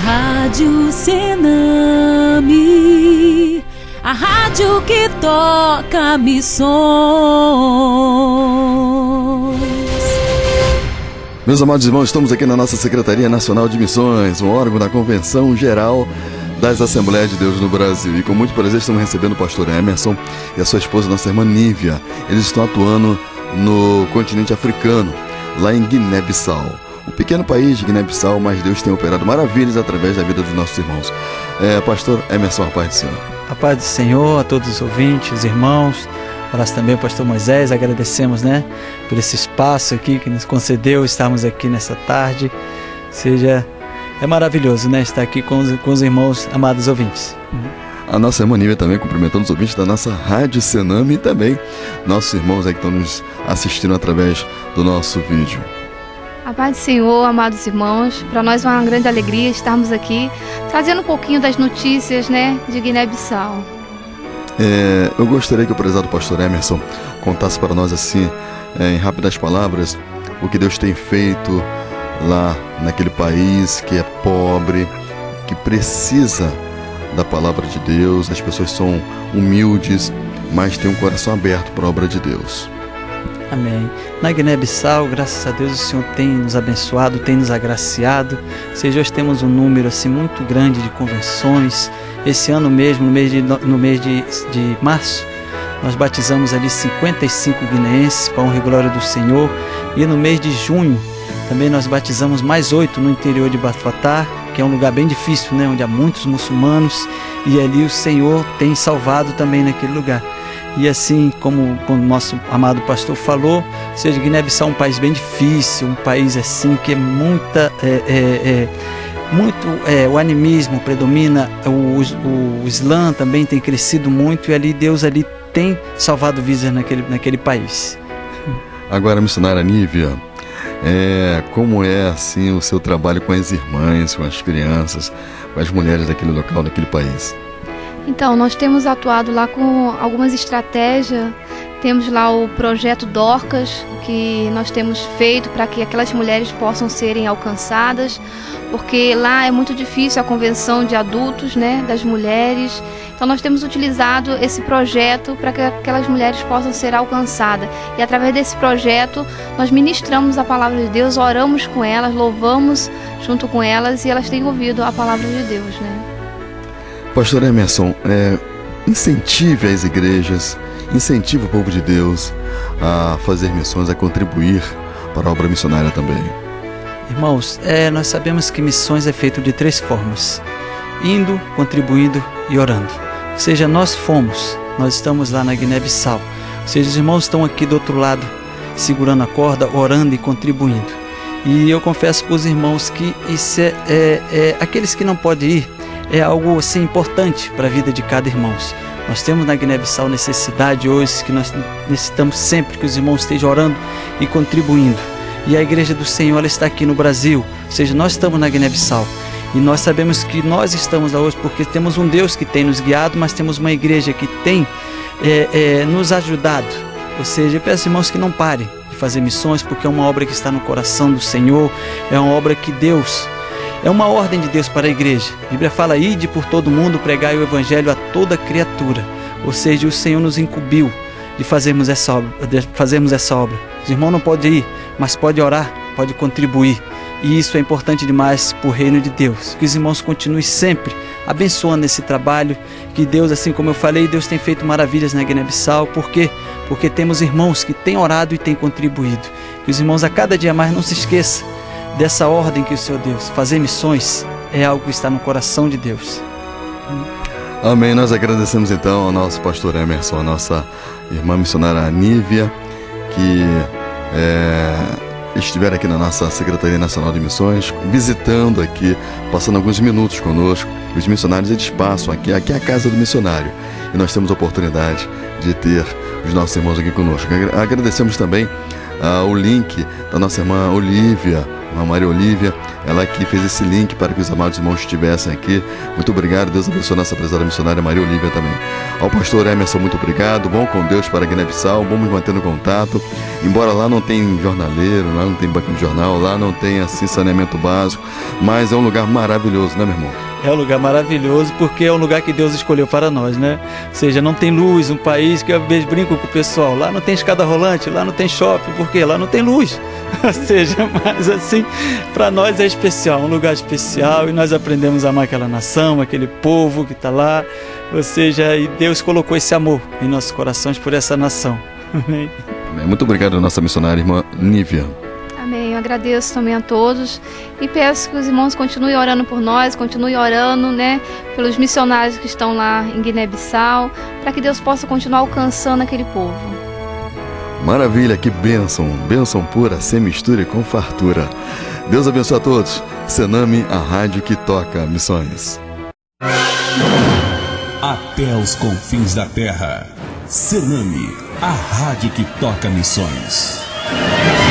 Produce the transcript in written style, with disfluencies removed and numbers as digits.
Rádio Senami, a rádio que toca missões. Meus amados irmãos, estamos aqui na nossa Secretaria Nacional de Missões, um órgão da Convenção Geral das Assembleias de Deus no Brasil. E com muito prazer estamos recebendo o pastor Emerson e a sua esposa, nossa irmã Nívia. Eles estão atuando no continente africano, lá em Guiné-Bissau. Um pequeno país de Guiné-Bissau, mas Deus tem operado maravilhas através da vida dos nossos irmãos. Pastor Emerson, a paz do Senhor. A paz do Senhor a todos os ouvintes, os irmãos. Abraço também ao pastor Moisés, agradecemos, por esse espaço aqui que nos concedeu estarmos aqui nessa tarde. É maravilhoso, estar aqui com os irmãos, amados ouvintes. A nossa irmã Nívia também cumprimentando os ouvintes da nossa Rádio Senami e também nossos irmãos aí que estão nos assistindo através do nosso vídeo. A paz do Senhor, amados irmãos, para nós é uma grande alegria estarmos aqui trazendo um pouquinho das notícias, de Guiné-Bissau. Eu gostaria que o prezado pastor Emerson contasse para nós assim, em rápidas palavras, o que Deus tem feito lá naquele país que é pobre, que precisa da palavra de Deus. As pessoas são humildes, mas têm um coração aberto para a obra de Deus. Amém. Na Guiné-Bissau, graças a Deus, o Senhor tem nos abençoado, tem nos agraciado. Ou seja, hoje temos um número assim muito grande de convenções. Esse ano mesmo, no mês de março, nós batizamos ali 55 guineenses para a honra e glória do Senhor. E no mês de junho, também nós batizamos mais 8 no interior de Bafatá, que é um lugar bem difícil, onde há muitos muçulmanos. E ali o Senhor tem salvado também naquele lugar. E assim como o nosso amado pastor falou, ou seja, Guiné-Bissau é um país bem difícil, um país assim que é o animismo predomina, o Islã também tem crescido muito, e ali Deus tem salvado vidas naquele país. Agora, missionária Nívia, como é assim o seu trabalho com as irmãs, com as crianças, com as mulheres daquele local, daquele país? Então, nós temos atuado lá com algumas estratégias. Temos lá o projeto Dorcas, que nós temos feito para que aquelas mulheres possam serem alcançadas, porque lá é muito difícil a convenção de adultos, das mulheres. Então nós temos utilizado esse projeto para que aquelas mulheres possam ser alcançadas. E através desse projeto nós ministramos a palavra de Deus, oramos com elas, louvamos junto com elas, e elas têm ouvido a palavra de Deus, Pastor Emerson, incentive as igrejas, incentive o povo de Deus a fazer missões, a contribuir para a obra missionária também. Irmãos, nós sabemos que missões é feito de 3 formas: indo, contribuindo e orando. Ou seja, nós estamos lá na Guiné-Bissau. Ou seja, os irmãos estão aqui do outro lado, segurando a corda, orando e contribuindo. E eu confesso para os irmãos que isso aqueles que não podem ir, é algo assim importante para a vida de cada irmão. Nós temos na Guiné-Bissau necessidade hoje, que nós necessitamos sempre que os irmãos estejam orando e contribuindo. E a Igreja do Senhor, ela está aqui no Brasil, ou seja, nós estamos na Guiné-Bissau. E nós sabemos que nós estamos lá hoje porque temos um Deus que tem nos guiado, mas temos uma igreja que tem nos ajudado. Ou seja, eu peço, irmãos, que não parem de fazer missões, porque é uma obra que está no coração do Senhor, é uma obra que é uma ordem de Deus para a igreja. A Bíblia fala: ide por todo mundo, pregai o evangelho a toda criatura. Ou seja, o Senhor nos incumbiu de fazermos essa obra. Os irmãos não podem ir, mas podem orar, podem contribuir. E isso é importante demais para o reino de Deus. Que os irmãos continuem sempre abençoando esse trabalho. Que Deus, assim como eu falei, Deus tem feito maravilhas na Guiné-Bissau. Por quê? Porque temos irmãos que têm orado e têm contribuído. Que os irmãos a cada dia mais não se esqueçam dessa ordem que o Senhor deu. Fazer missões é algo que está no coração de Deus. Amém. Nós agradecemos então ao nosso pastor Emerson, a nossa irmã missionária Nívia, que estiver aqui na nossa Secretaria Nacional de Missões, visitando aqui, passando alguns minutos conosco. Os missionários, eles passam aqui é a casa do missionário, e nós temos a oportunidade de ter os nossos irmãos aqui conosco. Agradecemos também o link da nossa irmã Olívia, a Maria Olívia. ela que fez esse link para que os amados irmãos estivessem aqui. Muito obrigado, Deus abençoe nossa prezada missionária Maria Olívia também. Ao pastor Emerson, muito obrigado, bom com Deus para Guiné-Bissau, vamos mantendo contato, embora lá não tem jornaleiro, lá não tem banco de jornal, lá não tem assim saneamento básico, mas é um lugar maravilhoso, né, meu irmão? É um lugar maravilhoso porque é um lugar que Deus escolheu para nós, né? Ou seja, não tem luz, um país que eu vejo, brinco com o pessoal, lá não tem escada rolante, lá não tem shopping, porque lá não tem luz. Ou seja, mas assim, para nós é especial, um lugar especial, e nós aprendemos a amar aquela nação, aquele povo que está lá. Ou seja, e Deus colocou esse amor em nossos corações por essa nação. Amém. Muito obrigado, nossa missionária irmã Nívia. Amém. Eu agradeço também a todos e peço que os irmãos continuem orando por nós, continuem orando, né, pelos missionários que estão lá em Guiné-Bissau, para que Deus possa continuar alcançando aquele povo. Maravilha, que bênção, bênção pura, sem mistura e com fartura. Deus abençoe a todos. Sename, a rádio que toca missões. Até os confins da terra. Sename, a rádio que toca missões.